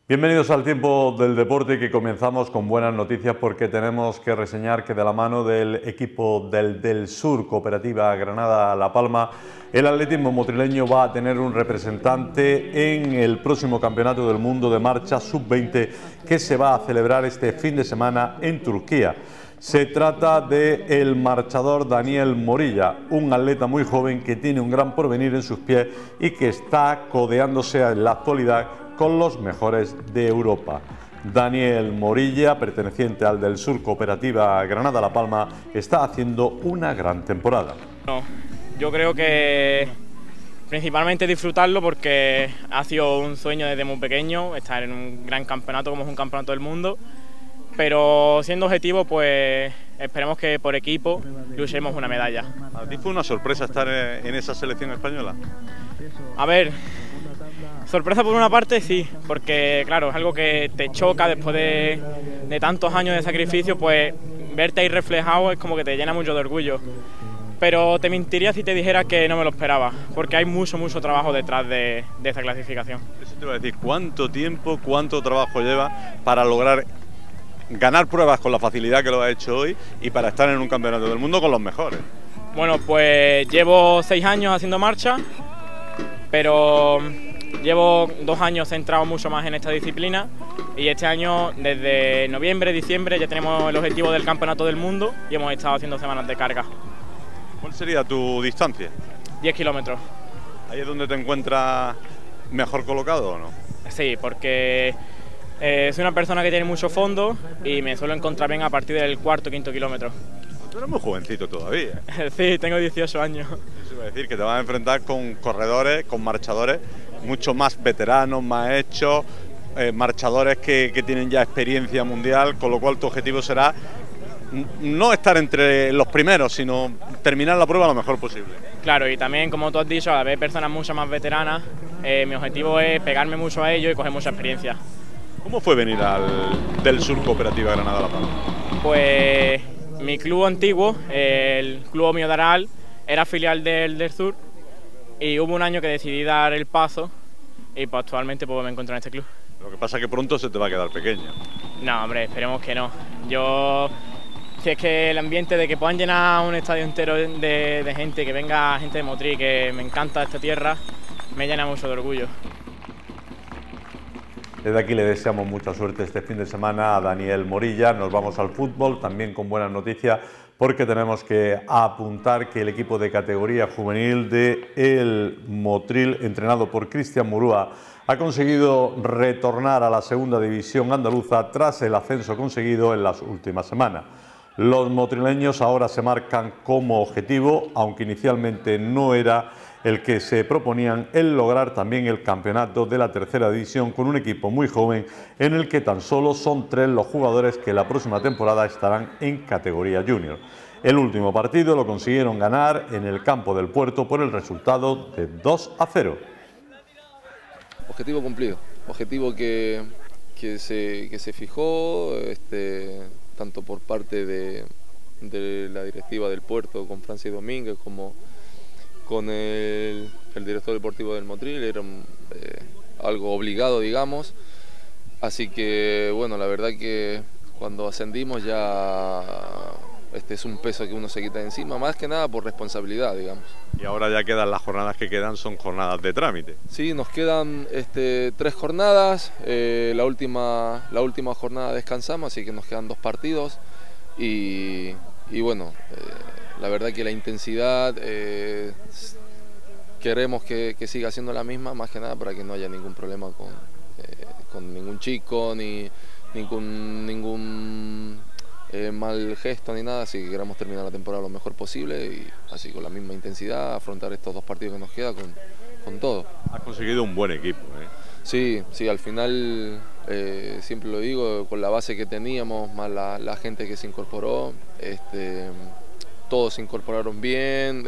Bienvenidos al Tiempo del Deporte, que comenzamos con buenas noticias porque tenemos que reseñar que de la mano del equipo del Sur, Cooperativa Granada-La Palma, el atletismo motrileño va a tener un representante en el próximo Campeonato del Mundo de Marcha Sub-20 que se va a celebrar este fin de semana en Turquía. Se trata del marchador Daniel Morilla, un atleta muy joven que tiene un gran porvenir en sus pies y que está codeándose en la actualidad con los mejores de Europa. Daniel Morilla, perteneciente al del Sur Cooperativa Granada-La Palma, está haciendo una gran temporada. Yo creo que principalmente disfrutarlo, porque ha sido un sueño desde muy pequeño estar en un gran campeonato como es un campeonato del mundo, pero siendo objetivo, pues esperemos que por equipo luchemos una medalla. ¿A ti fue una sorpresa estar en esa selección española? A ver, sorpresa por una parte sí, porque claro, es algo que te choca después de tantos años de sacrificio, pues verte ahí reflejado es como que te llena mucho de orgullo. Pero te mentiría si te dijera que no me lo esperaba, porque hay mucho trabajo detrás de esta clasificación. Eso te iba a decir, ¿cuánto tiempo, cuánto trabajo lleva para lograr ganar pruebas con la facilidad que lo ha hecho hoy y para estar en un campeonato del mundo con los mejores? Bueno, pues llevo 6 años haciendo marcha, pero llevo 2 años centrado mucho más en esta disciplina, y este año, desde noviembre, diciembre, ya tenemos el objetivo del campeonato del mundo y hemos estado haciendo semanas de carga. ¿Cuál sería tu distancia? 10 kilómetros. ¿Ahí es donde te encuentras mejor colocado o no? Sí, porque soy una persona que tiene mucho fondo y me suelo encontrar bien a partir del 4º o 5º kilómetro. Tú eres muy jovencito todavía. Sí, tengo 18 años. Eso iba a decir, que te vas a enfrentar con corredores, con marchadores mucho más veteranos, más hechos, marchadores que tienen ya experiencia mundial, con lo cual tu objetivo será no estar entre los primeros, sino terminar la prueba lo mejor posible. Claro, y también, como tú has dicho, al haber personas mucho más veteranas, mi objetivo es pegarme mucho a ellos y coger mucha experiencia. ¿Cómo fue venir del Sur Cooperativa Granada-La Palma? Pues mi club antiguo, el Club Omio de Aral, era filial del Sur, y hubo un año que decidí dar el paso y pues actualmente pues me encuentro en este club. Lo que pasa es que pronto se te va a quedar pequeño. No, hombre, esperemos que no. Si es que el ambiente de que puedan llenar un estadio entero de gente, que venga gente de Motril, que me encanta esta tierra, me llena mucho de orgullo. Desde aquí le deseamos mucha suerte este fin de semana a Daniel Morilla. Nos vamos al fútbol, también con buenas noticias, porque tenemos que apuntar que el equipo de categoría juvenil de el Motril, entrenado por Cristian Murúa, ha conseguido retornar a la segunda división andaluza tras el ascenso conseguido en las últimas semanas. Los motrileños ahora se marcan como objetivo, aunque inicialmente no era el que se proponían, el lograr también el campeonato de la tercera división con un equipo muy joven en el que tan solo son 3 los jugadores que la próxima temporada estarán en categoría junior. El último partido lo consiguieron ganar en el campo del Puerto por el resultado de 2-0. Objetivo cumplido, objetivo que se fijó tanto por parte de la directiva del Puerto con Francis Domínguez como con el director deportivo del Motril. Era algo obligado, digamos, así que bueno, la verdad que cuando ascendimos ya es un peso que uno se quita de encima, más que nada por responsabilidad, digamos. Y ahora ya quedan las jornadas que quedan, son jornadas de trámite. Sí, nos quedan 3 jornadas, la última jornada descansamos, así que nos quedan 2 partidos y bueno, la verdad que la intensidad queremos que siga siendo la misma, más que nada para que no haya ningún problema con ningún chico, ni con ningún mal gesto ni nada, así que queremos terminar la temporada lo mejor posible y así con la misma intensidad afrontar estos 2 partidos que nos quedan con todo. Has conseguido un buen equipo, ¿eh? Sí, al final siempre lo digo, con la base que teníamos, más la gente que se incorporó, todos se incorporaron bien,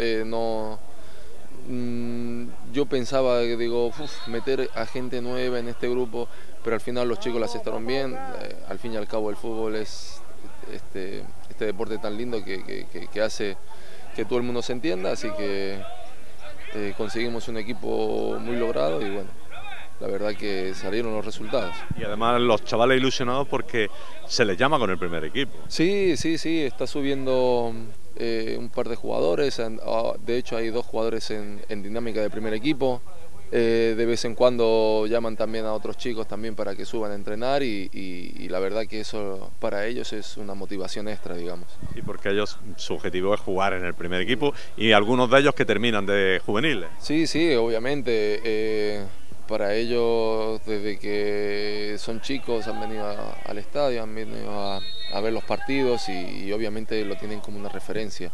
yo pensaba, meter a gente nueva en este grupo, pero al final los chicos la aceptaron bien. Al fin y al cabo el fútbol es este deporte tan lindo que hace que todo el mundo se entienda, así que conseguimos un equipo muy logrado y bueno, la verdad que salieron los resultados. Y además los chavales ilusionados porque se les llama con el primer equipo. Sí, está subiendo un par de jugadores, de hecho hay 2 jugadores en dinámica de primer equipo. De vez en cuando llaman también a otros chicos también para que suban a entrenar y la verdad que eso para ellos es una motivación extra, digamos. Y porque ellos, su objetivo es jugar en el primer equipo y algunos de ellos que terminan de juveniles. Sí, obviamente. Para ellos, desde que son chicos, han venido al estadio, han venido a ver los partidos y obviamente lo tienen como una referencia.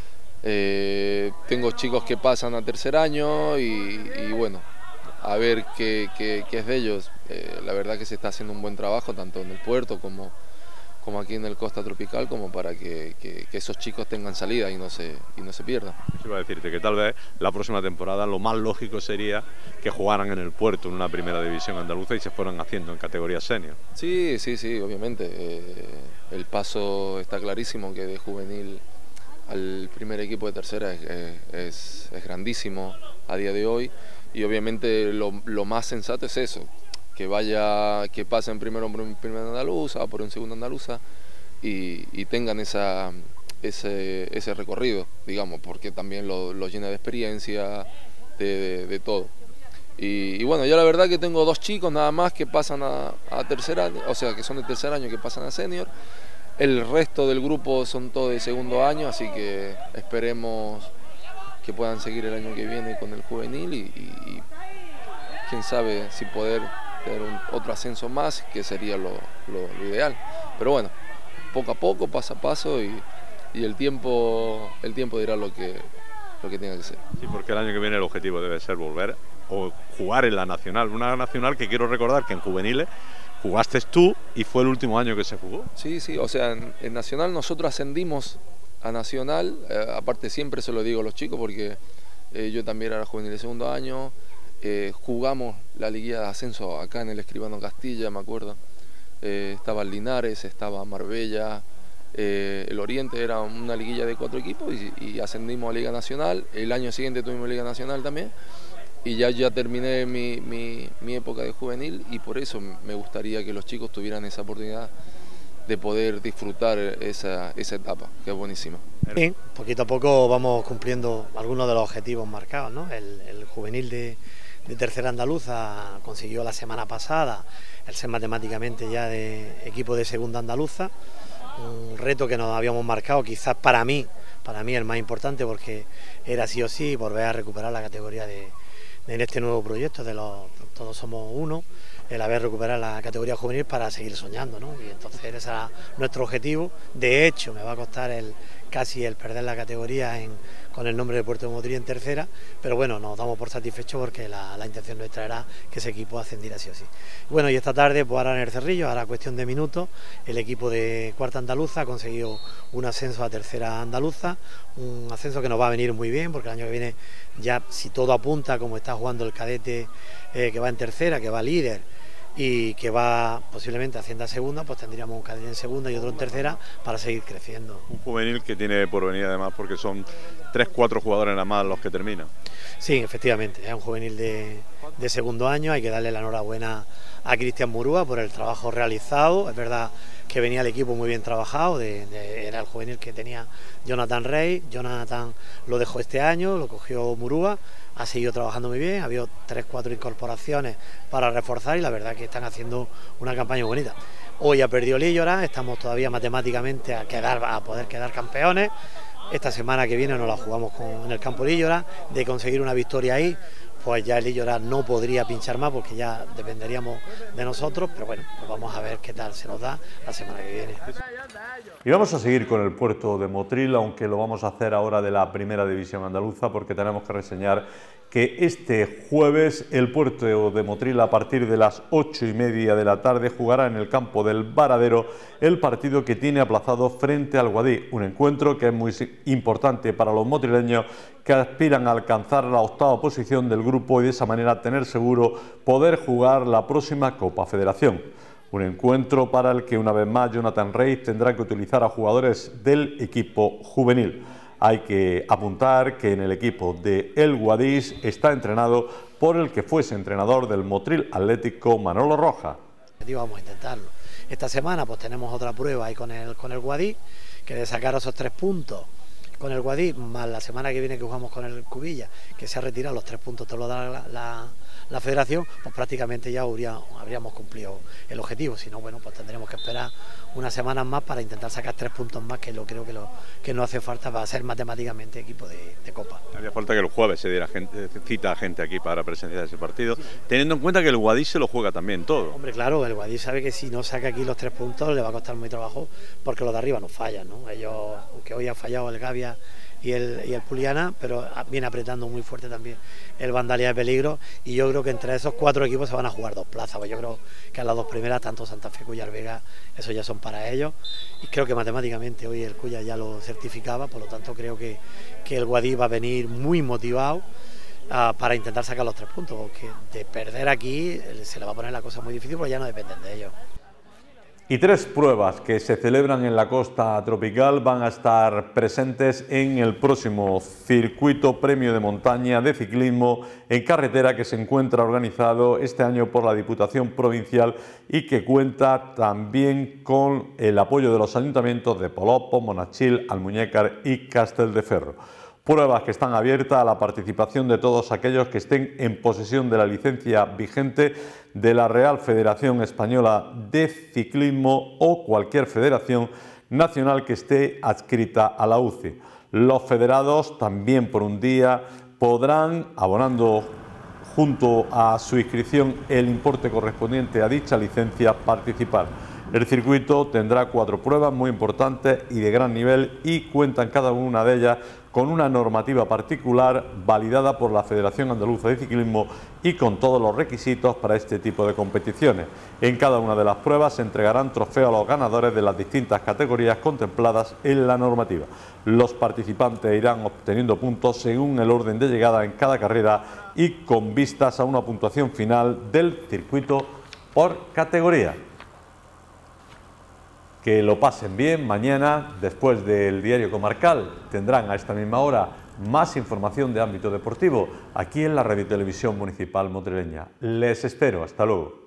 Tengo chicos que pasan a tercer año y bueno, a ver qué es de ellos. La verdad que se está haciendo un buen trabajo tanto en el puerto como aquí en el Costa Tropical, como para que esos chicos tengan salida y no se pierdan. Yo iba a decirte que tal vez la próxima temporada lo más lógico sería que jugaran en el puerto en una primera división andaluza y se fueran haciendo en categoría senior. Sí, obviamente. El paso está clarísimo, que de juvenil al primer equipo de tercera es grandísimo a día de hoy y obviamente lo más sensato es eso, que pasen primero por un primer andaluza, por un segundo andaluza y tengan ese recorrido, digamos, porque también lo llena de experiencia, de todo. Y bueno, yo la verdad que tengo 2 chicos nada más que pasan a tercer año, o sea, que son de tercer año que pasan a senior. El resto del grupo son todos de segundo año, así que esperemos que puedan seguir el año que viene con el juvenil y quién sabe si poder tener otro ascenso más, que sería lo ideal. Pero bueno, poco a poco, paso a paso y el tiempo dirá lo que tenga que ser. Sí, porque el año que viene el objetivo debe ser volver o jugar en la Nacional, una Nacional que quiero recordar que en juveniles jugaste tú y fue el último año que se jugó. Sí, o sea, en Nacional nosotros ascendimos a Nacional, aparte siempre se lo digo a los chicos porque yo también era juvenil de segundo año, jugamos la liguilla de ascenso acá en el Escribano Castilla, me acuerdo, estaba Linares, estaba Marbella, el Oriente, era una liguilla de 4 equipos y ascendimos a Liga Nacional, el año siguiente tuvimos Liga Nacional también. Y ya terminé mi época de juvenil y por eso me gustaría que los chicos tuvieran esa oportunidad de poder disfrutar esa etapa, que es buenísima. Sí, poquito a poco vamos cumpliendo algunos de los objetivos marcados, ¿no? El juvenil de tercera andaluza consiguió la semana pasada el ser matemáticamente ya de equipo de segunda andaluza, un reto que nos habíamos marcado, quizás para mí el más importante, porque era sí o sí volver a recuperar la categoría en este nuevo proyecto de Todos Somos Uno, el haber recuperado la categoría juvenil para seguir soñando, ¿no? Y entonces ese era nuestro objetivo. De hecho, me va a costar casi el perder la categoría con el nombre de Puerto de Motril en tercera, pero bueno, nos damos por satisfechos porque la intención nuestra era que ese equipo ascendiera sí o sí. Bueno, y esta tarde, pues ahora en el Cerrillo, ahora cuestión de minutos, el equipo de cuarta andaluza ha conseguido un ascenso a tercera andaluza, un ascenso que nos va a venir muy bien porque el año que viene, ya si todo apunta como está jugando el cadete que va en tercera, que va líder y que va posiblemente haciendo a segunda, pues tendríamos un cadete en segunda y otro en tercera para seguir creciendo. Un juvenil que tiene por venir además porque son 3-4 jugadores nada más los que terminan. Sí, efectivamente, es un juvenil de segundo año, hay que darle la enhorabuena a Cristian Murúa por el trabajo realizado. Es verdad que venía el equipo muy bien trabajado, era el juvenil que tenía Jonathan Rey. Jonathan lo dejó este año, lo cogió Murúa, ha seguido trabajando muy bien, ha habido 3-4 incorporaciones para reforzar y la verdad que están haciendo una campaña bonita. Hoy ha perdido Líllora, estamos todavía matemáticamente a poder quedar campeones. Esta semana que viene nos la jugamos en el campo Líllora, de conseguir una victoria ahí, pues ya el Líllora no podría pinchar más porque ya dependeríamos de nosotros, pero bueno, pues vamos a ver qué tal se nos da la semana que viene. Y vamos a seguir con el Puerto de Motril, aunque lo vamos a hacer ahora de la primera división andaluza, porque tenemos que reseñar que este jueves el Puerto de Motril, a partir de las 8:30 de la tarde, jugará en el campo del Varadero el partido que tiene aplazado frente al Guadix, un encuentro que es muy importante para los motrileños que aspiran a alcanzar la 8ª posición del grupo y de esa manera tener seguro poder jugar la próxima Copa Federación. Un encuentro para el que una vez más Jonathan Rey tendrá que utilizar a jugadores del equipo juvenil. Hay que apuntar que en el equipo de El Guadix está entrenado por el que fuese entrenador del Motril Atlético, Manolo Roja. Vamos a intentarlo. Esta semana pues tenemos otra prueba ahí con el Guadix, que de sacar esos 3 puntos con el Guadix, más la semana que viene que jugamos con el Cubilla, que se ha retirado los 3 puntos, te lo da la federación, pues prácticamente ya habríamos cumplido el objetivo. Si no, bueno, pues tendremos que esperar unas semanas más para intentar sacar 3 puntos más, que creo que no hace falta para ser matemáticamente equipo de Copa. Haría falta que el jueves se diera cita a gente aquí para presenciar ese partido, teniendo en cuenta que el Guadix se lo juega también todo. Hombre, claro, el Guadix sabe que si no saca aquí los 3 puntos le va a costar muy trabajo, porque los de arriba no fallan, ¿no? Ellos, aunque hoy ha fallado el Gavia y el Puliana, pero viene apretando muy fuerte también el Vandalia de Peligro, y yo creo que entre esos 4 equipos se van a jugar 2 plazas, pues yo creo que a las 2 primeras, tanto Santa Fe, Cuyar, Vega, eso ya son para ellos, y creo que matemáticamente hoy el Cuyar ya lo certificaba, por lo tanto creo que el Guadix va a venir muy motivado para intentar sacar los 3 puntos, porque de perder aquí se le va a poner la cosa muy difícil, porque ya no dependen de ellos. Y 3 pruebas que se celebran en la costa tropical van a estar presentes en el próximo circuito premio de montaña de ciclismo en carretera, que se encuentra organizado este año por la Diputación Provincial y que cuenta también con el apoyo de los ayuntamientos de Polop, Monachil, Almuñécar y Castelldefels. Pruebas que están abiertas a la participación de todos aquellos que estén en posesión de la licencia vigente de la Real Federación Española de Ciclismo o cualquier federación nacional que esté adscrita a la UCI. Los federados también por un día podrán, abonando junto a su inscripción el importe correspondiente a dicha licencia, participar. El circuito tendrá 4 pruebas muy importantes y de gran nivel, y cuentan cada una de ellas con una normativa particular validada por la Federación Andaluza de Ciclismo y con todos los requisitos para este tipo de competiciones. En cada una de las pruebas se entregarán trofeos a los ganadores de las distintas categorías contempladas en la normativa. Los participantes irán obteniendo puntos según el orden de llegada en cada carrera y con vistas a una puntuación final del circuito por categoría. Que lo pasen bien. Mañana, después del Diario Comarcal, tendrán a esta misma hora más información de ámbito deportivo aquí en la Radio Televisión Municipal Motrileña. Les espero. Hasta luego.